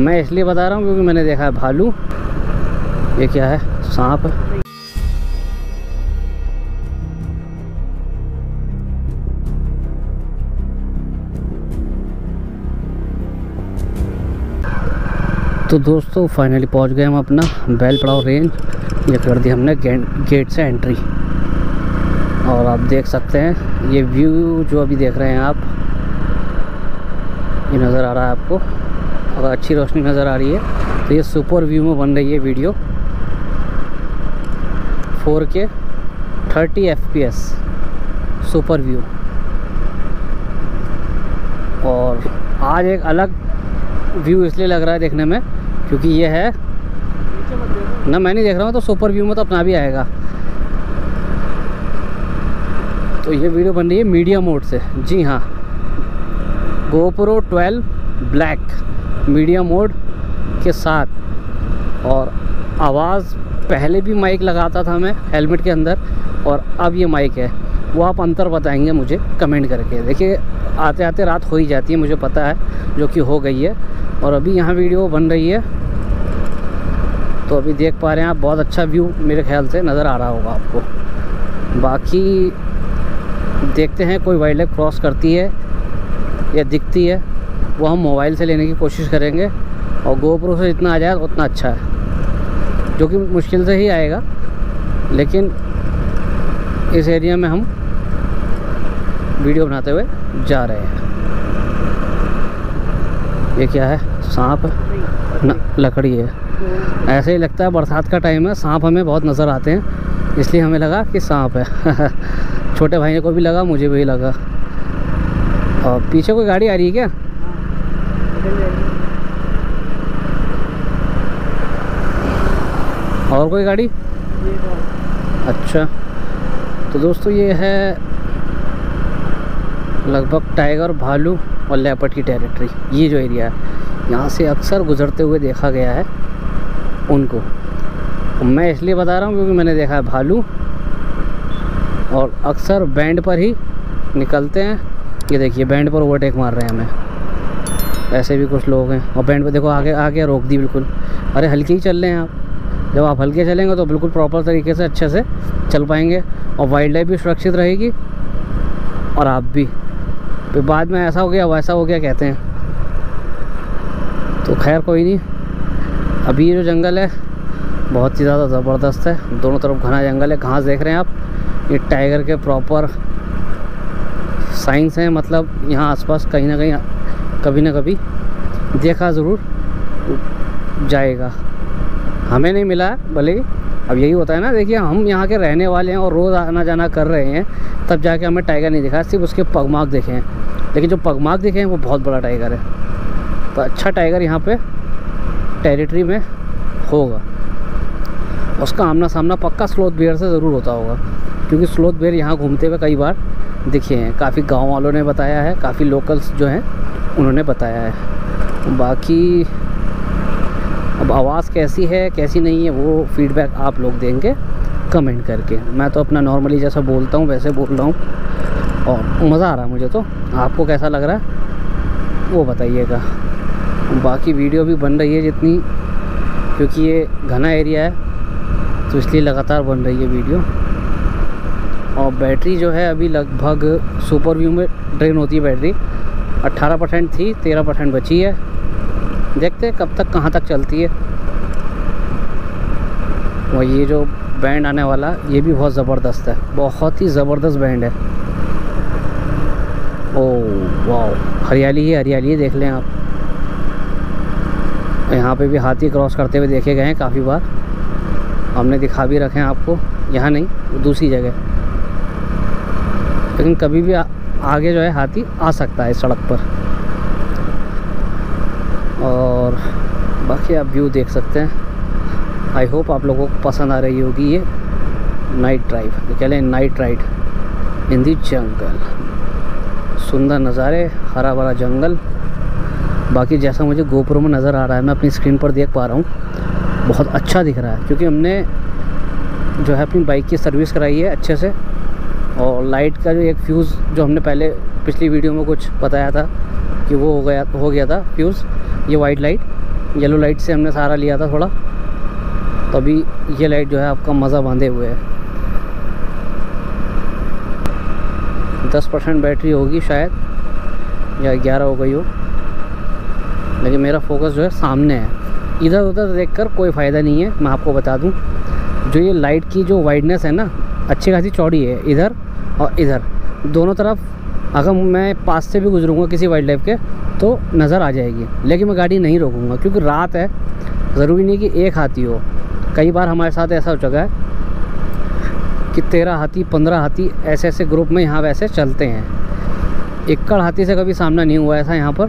मैं इसलिए बता रहा हूँ क्योंकि मैंने देखा है भालू। ये क्या है? सांप। तो दोस्तों फाइनली पहुंच गए हम अपना बैल पड़ाव रेंज। ये कर दी हमने गेट से एंट्री। और आप देख सकते हैं ये व्यू जो अभी देख रहे हैं आप, ये नज़र आ रहा है आपको। अगर अच्छी रोशनी नज़र आ रही है तो ये सुपर व्यू में बन रही है video. 4K 30 FPS super view. और आज एक अलग व्यू इसलिए लग रहा है देखने में क्योंकि ये है ना, मैं नहीं देख रहा हूँ तो सुपर व्यू में तो अपना भी आएगा। तो ये वीडियो बन रही है मीडिया मोड से। जी हाँ, GoPro 12 ब्लैक मीडिया मोड के साथ। और आवाज़ पहले भी माइक लगाता था मैं हेलमेट के अंदर, और अब ये माइक है। वो आप अंतर बताएंगे मुझे कमेंट करके। देखिए आते आते रात हो ही जाती है, मुझे पता है, जो कि हो गई है। और अभी यहाँ वीडियो बन रही है तो अभी देख पा रहे हैं आप, बहुत अच्छा व्यू मेरे ख्याल से नज़र आ रहा होगा आपको। बाकी देखते हैं कोई वाइल्ड लाइफ क्रॉस करती है या दिखती है, वो हम मोबाइल से लेने की कोशिश करेंगे। और GoPro से जितना आ जाए उतना अच्छा है, जो कि मुश्किल से ही आएगा, लेकिन इस एरिया में हम वीडियो बनाते हुए जा रहे हैं। ये क्या है? सांप ना, लकड़ी है। ऐसे ही लगता है, बरसात का टाइम है, सांप हमें बहुत नज़र आते हैं, इसलिए हमें लगा कि सांप है। छोटे भाई को भी लगा, मुझे भी लगा। और पीछे कोई गाड़ी आ रही है क्या? और कोई गाड़ी? अच्छा, तो दोस्तों ये है लगभग टाइगर, भालू और लेपर्ड की टेरिटरी। ये जो एरिया है, यहाँ से अक्सर गुजरते हुए देखा गया है उनको। मैं इसलिए बता रहा हूँ क्योंकि मैंने देखा है भालू, और अक्सर बैंड पर ही निकलते हैं। ये देखिए बैंड पर ओवरटेक मार रहे हैं हमें। ऐसे भी कुछ लोग हैं, और बैंड पर देखो आगे आगे रोक दी बिल्कुल। अरे हल्के ही चल रहे हैं आप। जब आप हल्के चलेंगे तो बिल्कुल प्रॉपर तरीके से अच्छे से चल पाएंगे, और वाइल्ड लाइफ भी सुरक्षित रहेगी, और आप भी। फिर बाद में ऐसा हो गया वैसा हो गया कहते हैं। तो खैर कोई नहीं। अभी ये जो जंगल है बहुत ही ज़्यादा ज़बरदस्त है, दोनों तरफ घना जंगल है। घास देख रहे हैं आप, ये टाइगर के प्रॉपर साइंस हैं। मतलब यहाँ आसपास कहीं ना कहीं कभी ना कभी देखा ज़रूर जाएगा। हमें नहीं मिला है भले, अब यही होता है ना। देखिए हम यहाँ के रहने वाले हैं और रोज़ आना जाना कर रहे हैं, तब जाके हमें टाइगर नहीं दिखा, सिर्फ उसके पगमार्क देखे हैं। लेकिन जो पगमार्क देखे हैं वो बहुत बड़ा टाइगर है। तो अच्छा टाइगर यहाँ पे टेरिटरी में होगा। उसका आमना सामना पक्का स्लोथ बेयर से ज़रूर होता होगा, क्योंकि स्लोथ बेयर यहाँ घूमते हुए कई बार दिखे हैं। काफ़ी गांव वालों ने बताया है, काफ़ी लोकल्स जो हैं उन्होंने बताया है। बाकी अब आवाज़ कैसी है कैसी नहीं है वो फीडबैक आप लोग देंगे कमेंट करके। मैं तो अपना नॉर्मली जैसा बोलता हूँ वैसे बोल रहा हूँ, और मज़ा आ रहा है मुझे। तो आपको कैसा लग रहा है वो बताइएगा। बाकी वीडियो भी बन रही है जितनी, क्योंकि ये घना एरिया है तो इसलिए लगातार बन रही है वीडियो। और बैटरी जो है अभी लगभग सुपर व्यू में ड्रेन होती है बैटरी। 18% थी, 13% बची है। देखते हैं कब तक कहाँ तक चलती है। और ये जो बैंड आने वाला ये भी बहुत ज़बरदस्त है, बहुत ही ज़बरदस्त बैंड है। ओह वाह, हरियाली ही हरियाली है, देख लें आप। यहाँ पे भी हाथी क्रॉस करते हुए देखे गए हैं काफ़ी बार, हमने दिखा भी रखे हैं आपको। यहाँ नहीं, दूसरी जगह। लेकिन कभी भी आगे जो है हाथी आ सकता है इस सड़क पर। और बाकी आप व्यू देख सकते हैं। आई होप आप लोगों को पसंद आ रही होगी ये नाइट ड्राइव, कह लें नाइट राइड इन दी जंगल। सुंदर नज़ारे, हरा भरा जंगल। बाकी जैसा मुझे GoPro में नज़र आ रहा है, मैं अपनी स्क्रीन पर देख पा रहा हूँ, बहुत अच्छा दिख रहा है। क्योंकि हमने जो है अपनी बाइक की सर्विस कराई है अच्छे से। और लाइट का जो एक फ्यूज़ जो हमने पहले पिछली वीडियो में कुछ बताया था कि वो हो गया था फ्यूज़, ये वाइट लाइट येलो लाइट से हमने सहारा लिया था थोड़ा, तो अभी ये लाइट जो है आपका मज़ा बांधे हुए है। 10% बैटरी होगी शायद, या 11 हो गई हो, लेकिन मेरा फोकस जो है सामने है। इधर उधर देखकर कोई फ़ायदा नहीं है। मैं आपको बता दूं, जो ये लाइट की जो वाइडनेस है ना, अच्छी खासी चौड़ी है इधर और इधर दोनों तरफ। अगर मैं पास से भी गुजरूंगा किसी वाइल्ड लाइफ के तो नज़र आ जाएगी, लेकिन मैं गाड़ी नहीं रोकूंगा क्योंकि रात है। ज़रूरी नहीं कि एक हाथी हो, कई बार हमारे साथ ऐसा हो चुका है कि 13 हाथी 15 हाथी ऐसे ऐसे ग्रुप में यहाँ वैसे चलते हैं। एकड़ हाथी से कभी सामना नहीं हुआ ऐसा यहाँ पर।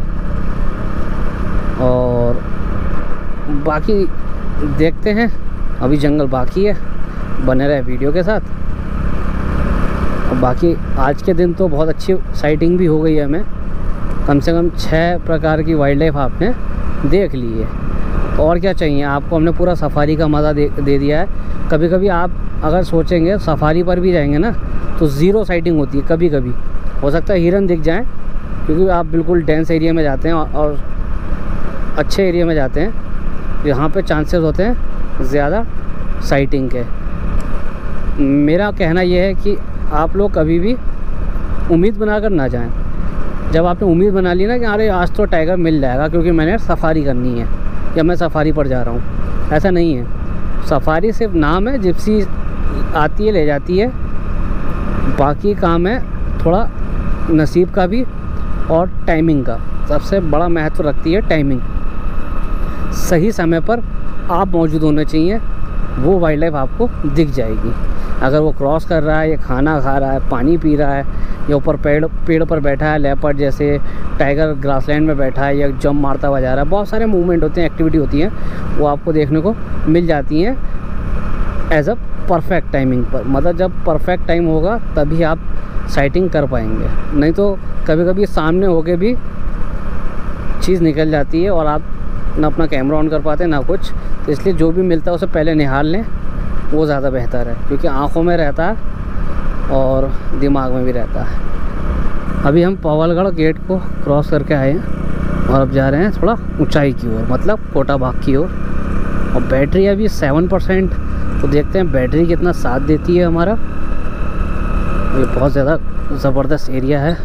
और बाकी देखते हैं, अभी जंगल बाकी है, बने रहे वीडियो के साथ। और बाकी आज के दिन तो बहुत अच्छी साइटिंग भी हो गई है हमें, कम से कम 6 प्रकार की वाइल्ड लाइफ आपने देख ली है। तो और क्या चाहिए आपको, हमने पूरा सफारी का मज़ा दे दिया है। कभी कभी आप अगर सोचेंगे सफारी पर भी जाएंगे ना तो ज़ीरो साइटिंग होती है। कभी कभी हो सकता है हिरन दिख जाएं, क्योंकि आप बिल्कुल डेंस एरिया में जाते हैं और अच्छे एरिया में जाते हैं, यहाँ पे चांसेस होते हैं ज़्यादा साइटिंग के। मेरा कहना यह है कि आप लोग कभी भी उम्मीद बनाकर ना जाएं। जब आपने उम्मीद बना ली ना कि अरे आज तो टाइगर मिल जाएगा क्योंकि मैंने सफारी करनी है या मैं सफारी पर जा रहा हूँ, ऐसा नहीं है। सफारी सिर्फ नाम है, जिप्सी आती है ले जाती है, बाकी काम है थोड़ा नसीब का भी और टाइमिंग का। सबसे बड़ा महत्व रखती है टाइमिंग। सही समय पर आप मौजूद होने चाहिए, वो वाइल्ड लाइफ आपको दिख जाएगी। अगर वो क्रॉस कर रहा है या खाना खा रहा है, पानी पी रहा है, या ऊपर पेड़ पर बैठा है, लेपर्ड जैसे, टाइगर ग्रासलैंड में बैठा है या जंप मारता हुआ जा रहा है, बहुत सारे मूवमेंट होते हैं, एक्टिविटी होती हैं, वो आपको देखने को मिल जाती हैं एज अ परफेक्ट टाइमिंग पर। मतलब जब परफेक्ट टाइम होगा तभी आप साइटिंग कर पाएंगे, नहीं तो कभी कभी सामने होके भी चीज़ निकल जाती है और आप ना अपना कैमरा ऑन कर पाते ना कुछ। तो इसलिए जो भी मिलता है उसे पहले निहाल लें, वो ज़्यादा बेहतर है, क्योंकि आँखों में रहता है और दिमाग में भी रहता है। अभी हम पवलगढ़ गेट को क्रॉस करके आए हैं और अब जा रहे हैं थोड़ा ऊंचाई की ओर, मतलब कोटा बाग की ओर। और बैटरी अभी 7%, तो देखते हैं बैटरी कितना साथ देती है हमारा। ये बहुत ज़्यादा ज़बरदस्त एरिया है,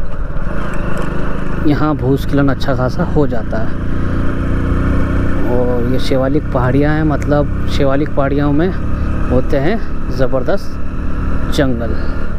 यहाँ भूस्खलन अच्छा खासा हो जाता है। और ये शिवालिक पहाड़ियाँ हैं, मतलब शिवालिक पहाड़ियों में होते हैं ज़बरदस्त जंगल।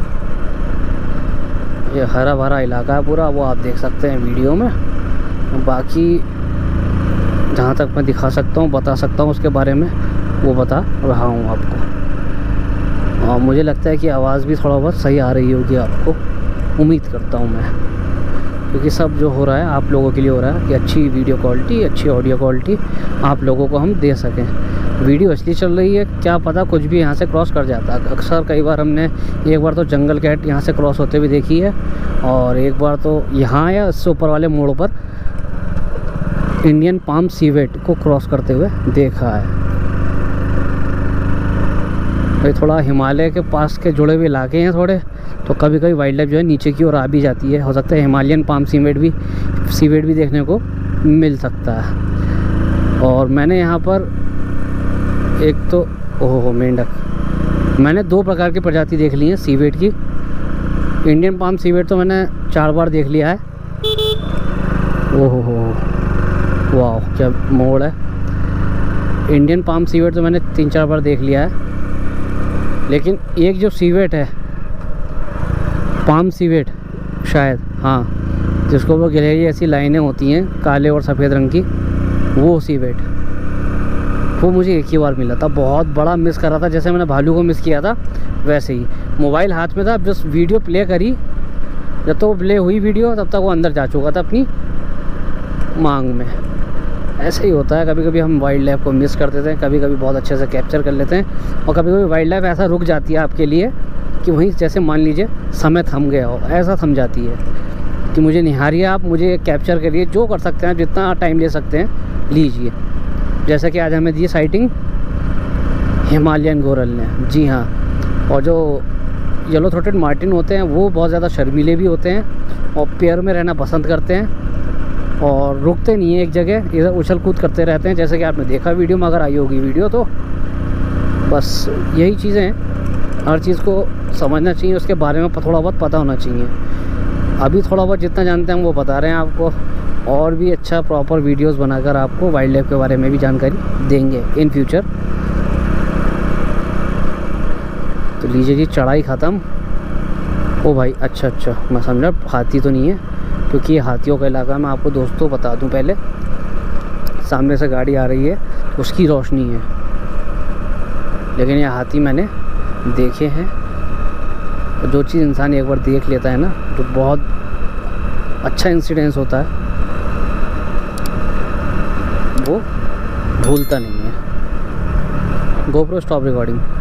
ये हरा भरा इलाका है पूरा, वो आप देख सकते हैं वीडियो में। बाकी जहाँ तक मैं दिखा सकता हूँ, बता सकता हूँ उसके बारे में, वो बता रहा हूँ आपको। और मुझे लगता है कि आवाज़ भी थोड़ा बहुत सही आ रही होगी आपको, उम्मीद करता हूँ मैं, क्योंकि सब जो हो रहा है आप लोगों के लिए हो रहा है कि अच्छी वीडियो क्वालिटी, अच्छी ऑडियो क्वालिटी आप लोगों को हम दे सकें। वीडियो इसलिए चल रही है, क्या पता कुछ भी यहाँ से क्रॉस कर जाता है। अक्सर कई बार हमने, एक बार तो जंगल कैट यहाँ से क्रॉस होते हुए देखी है, और एक बार तो यहाँ या इससे ऊपर वाले मोड़ पर इंडियन पाम सीवेट को क्रॉस करते हुए देखा है। भाई थोड़ा हिमालय के पास के जुड़े हुए इलाके हैं थोड़े, तो कभी कभी वाइल्ड लाइफ जो है नीचे की ओर आ भी जाती है। हो सकता है हिमालयन पाम सीवेट भी देखने को मिल सकता है। और मैंने यहाँ पर एक तो ओहो मेंढक, मैंने 2 प्रकार की प्रजाति देख ली है सीवेट की। इंडियन पाम सीवेट तो मैंने 4 बार देख लिया है। ओहो वाह क्या मोड़ है। इंडियन पाम सीवेट तो मैंने 3-4 बार देख लिया है, लेकिन एक जो सीवेट है, पाम सीवेट शायद, हाँ, जिसको वो गिलहरी ऐसी लाइनें होती हैं काले और सफ़ेद रंग की, वो सीवेट, वो मुझे एक ही बार मिला था। बहुत बड़ा मिस कर रहा था, जैसे मैंने भालू को मिस किया था वैसे ही। मोबाइल हाथ में था, जस्ट वीडियो प्ले करी, जब तो वो प्ले हुई वीडियो तब तक वो अंदर जा चुका था अपनी मांग में। ऐसे ही होता है, कभी कभी हम वाइल्ड लाइफ को मिस कर देते हैं, कभी कभी बहुत अच्छे से कैप्चर कर लेते हैं, और कभी कभी वाइल्ड लाइफ ऐसा रुक जाती है आपके लिए कि वहीं, जैसे मान लीजिए समय थम गया हो, ऐसा थम जाती है कि मुझे निहारिए, आप मुझे कैप्चर करिए, जो कर सकते हैं, जितना टाइम ले सकते हैं लीजिए। जैसे कि आज हमें दी साइटिंग हिमालयन गोरल ने, जी हाँ। और जो येलो थ्रोटेड मार्टिन होते हैं वो बहुत ज़्यादा शर्मीले भी होते हैं और पेड़ में रहना पसंद करते हैं। और रुकते नहीं हैं एक जगह, इधर उछल कूद करते रहते हैं, जैसे कि आपने देखा वीडियो में, अगर आई होगी वीडियो तो। बस यही चीज़ें हैं, हर चीज़ को समझना चाहिए, उसके बारे में थोड़ा बहुत पता होना चाहिए। अभी थोड़ा बहुत जितना जानते हैं हम वो बता रहे हैं आपको, और भी अच्छा प्रॉपर वीडियोस बनाकर आपको वाइल्ड लाइफ के बारे में भी जानकारी देंगे इन फ्यूचर। तो लीजिए जी, चढ़ाई ख़त्म। ओ भाई, अच्छा मैं समझा हाथी तो नहीं है, क्योंकि ये हाथियों का इलाका। मैं आपको दोस्तों बता दूं, पहले सामने से गाड़ी आ रही है, उसकी रोशनी है, लेकिन ये हाथी मैंने देखे हैं। जो चीज़ इंसान एक बार देख लेता है ना, तो बहुत अच्छा इंसिडेंस होता है, वो भूलता नहीं है। GoPro stop recording.